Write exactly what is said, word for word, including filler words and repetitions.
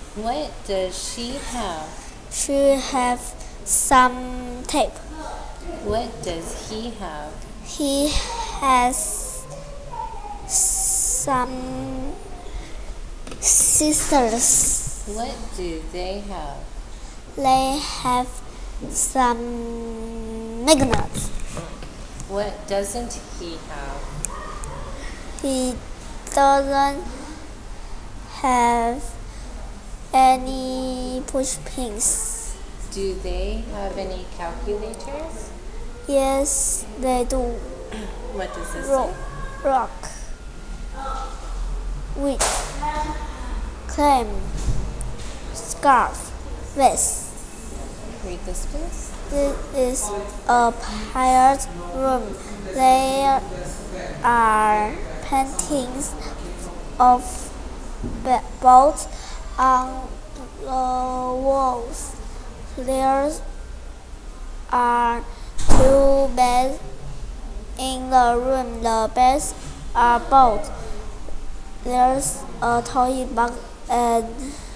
What does she have? She have some tape. What does he have? He has some scissors. What do they have? They have some magnets. What doesn't he have? He doesn't have any push pins. Do they have any calculators? Yes, they do. What does this Rock, say? rock, wheat, clam, scarf, vest. Read this, please. This is a pirate room. There are paintings of boats on the walls. There are two beds in the room. The beds are both. There's a toy box and